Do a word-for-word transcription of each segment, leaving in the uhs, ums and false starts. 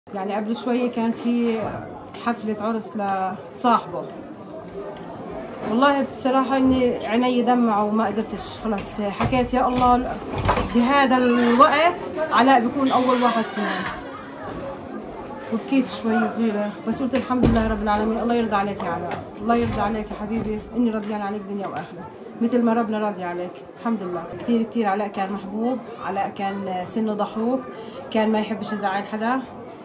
يعني قبل شوية كان في حفلة عرس لصاحبه، والله بصراحة إني عيني دمعوا وما قدرتش، خلص حكيت يا الله بهذا الوقت علاء بيكون أول واحد فينا، وبكيت شوي صغيرة، بس قلت الحمد لله رب العالمين. الله يرضى عليك يا علاء، الله يرضى عليك يا حبيبي، إني رضيان عليك دنيا وآخرة مثل ما ربنا راضي عليك. الحمد لله. كثير كثير علاء كان محبوب، علاء كان سنه ضحوك، كان ما يحبش يزعل حدا،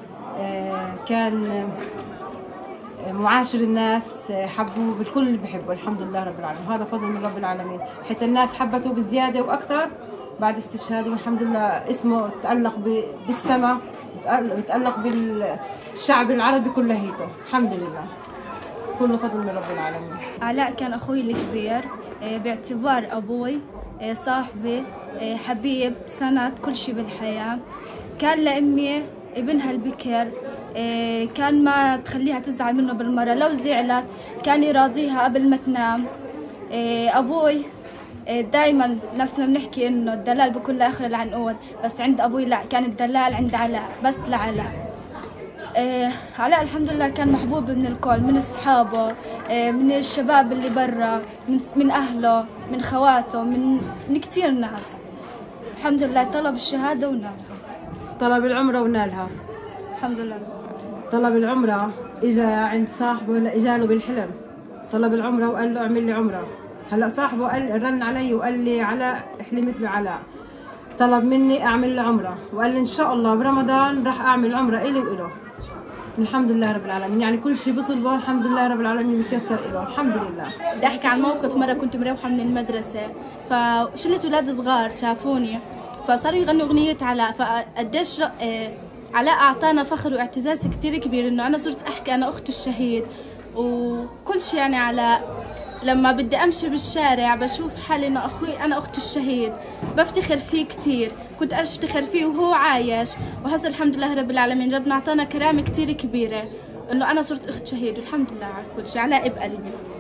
كان معاشر الناس، حبوه بالكل اللي بحبه الحمد لله رب العالمين، وهذا فضل من رب العالمين، حتى الناس حبته بزياده واكثر بعد استشهاده، والحمد لله اسمه تألق بالسماء، وتألق بالشعب العربي كليته، الحمد لله كله فضل من رب العالمين. علاء كان اخوي الكبير باعتبار ابوي، صاحبي، حبيب، سند، كل شيء بالحياه. كان لامي ابنها البكر، كان ما تخليها تزعل منه بالمرة، لو زعلت كان يراضيها قبل ما تنام. أبوي دايما نفسنا بنحكي إنه الدلال بكل آخر العنقود، بس عند أبوي لا، كان الدلال عند علاء، بس لعلاء. علاء الحمد لله كان محبوب من الكل، من أصحابه، من الشباب اللي برا، من من أهله، من خواته، من من كثير ناس. الحمد لله طلب الشهادة ونالها، طلب العمرة ونالها الحمد لله. طلب العمرة اجى عند صاحبه، لا اجى له بالحلم، طلب العمرة وقال له اعمل لي عمرة. هلا صاحبه قال رن علي وقال لي علاء حلمت بعلاء، طلب مني اعمل له عمرة، وقال لي ان شاء الله برمضان راح اعمل عمرة الي وإله. الحمد لله رب العالمين، يعني كل شيء بطلبه الحمد لله رب العالمين متيسر له الحمد لله. بدي احكي عن موقف. مره كنت مروحه من المدرسه، فشله اولاد صغار شافوني فصاروا يغنوا اغنيه علاء، فقديش علاء اعطانا فخر واعتزاز كثير كبير انه انا صرت احكي انا اخت الشهيد وكل شيء. يعني علاء لما بدي امشي بالشارع بشوف حالي انه اخوي انا اخت الشهيد، بفتخر فيه كثير، كنت افتخر فيه وهو عايش، وهسه الحمد لله رب العالمين ربنا اعطانا كرامه كثير كبيره انه انا صرت اخت شهيد، والحمد لله على كل شيء. علاء بقلبي.